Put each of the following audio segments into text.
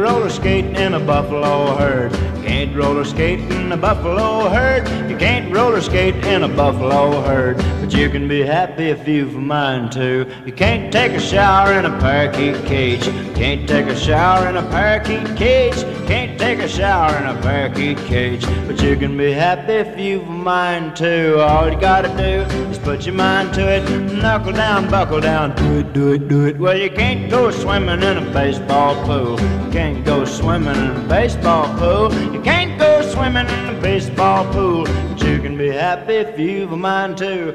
roller skate in a buffalo herd. You can't roller skate in a buffalo herd. You can't roller skate in a buffalo herd. But you can be happy if you've a mind to. You can't take a shower in a parakeet cage. You can't take a shower in a parakeet cage. You can't take a shower in a parakeet cage. But you can be happy if you've a mind to. All you gotta do is put your mind to it. Knuckle down, buckle down, do it, do it, do it. Well, you can't go swimming in a baseball pool. You can't go swimming in a baseball pool. You can't go swimming in a baseball pool. But you can be happy if you've a mind to.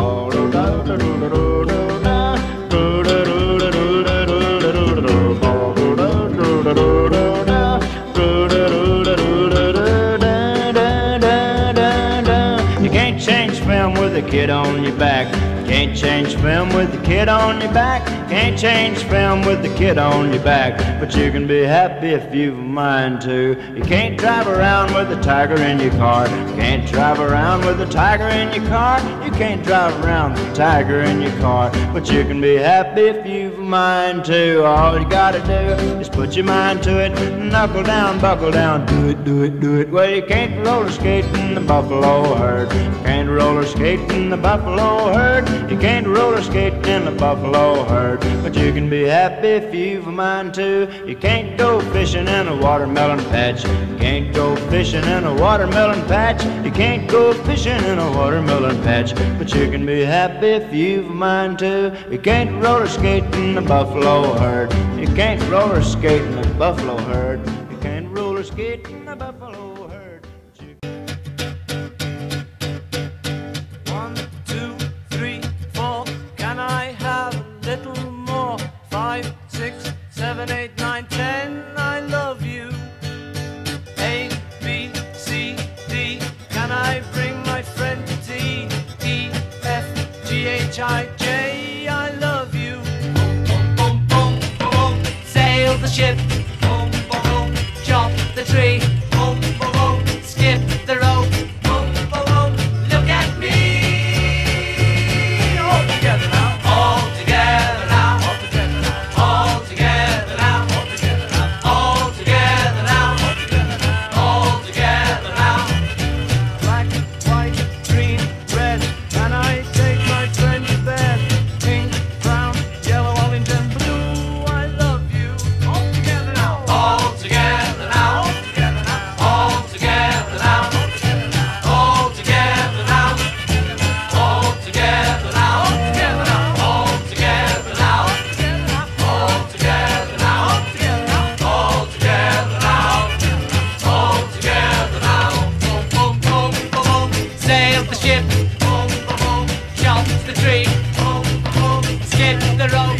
You can't change film with a kid on your back. Can't change film with the kid on your back. Can't change film with the kid on your back. But you can be happy if you've a mind to. You can't drive around with a tiger in your car. You can't drive around with a tiger in your car. You can't drive around with a tiger in your car. But you can be happy if you've a mind to. All you gotta do is put your mind to it. Knuckle down, buckle down, do it, do it, do it. Well, you can't roller skate in the buffalo herd. You can't roller skate in the buffalo herd. You can't roller skate in the buffalo herd. But you can be happy if you've a mind to. You can't go fishing in a watermelon patch. You can't go fishing in a watermelon patch. You can't go fishing in a watermelon patch. But you can be happy if you've a mind to. You can't roller skate in the buffalo herd. You can't roller skate in the buffalo herd. You can't roller skate in the buffalo herd. Little more. 5, 6, 7, 8, 9, 10. I love you. A, B, C, D. Can I bring my friend to T? E, F, G, H, I, J. I love you. Boom, boom, boom, boom, boom. Sail the ship. Boom, boom, boom. Chop the tree. Boom, boom, boom. Skip the rope. Boom, boom, boom. Look at me. All together now. Sail the ship, boom, boom, boom. Chop the tree, boom, boom, boom. Skip the rope.